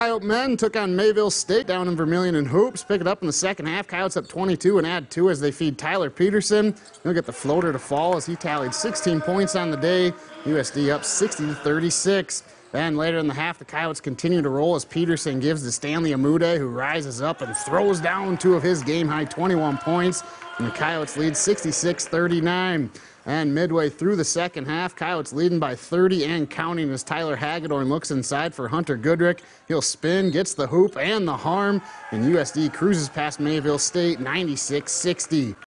Coyote men took on Mayville State down in Vermilion and Hoops. Pick it up in the second half. Coyotes up 22 and add 2 as they feed Tyler Peterson. He'll get the floater to fall as he tallied 16 points on the day. USD up 60-36. Then later in the half, the Coyotes continue to roll as Peterson gives to Stanley Amude, who rises up and throws down 2 of his game-high 21 points. And the Coyotes lead 66-39. And midway through the second half, Coyotes leading by 30 and counting as Tyler Hagedorn looks inside for Hunter Goodrick. He'll spin, gets the hoop and the harm, and USD cruises past Mayville State 96-60.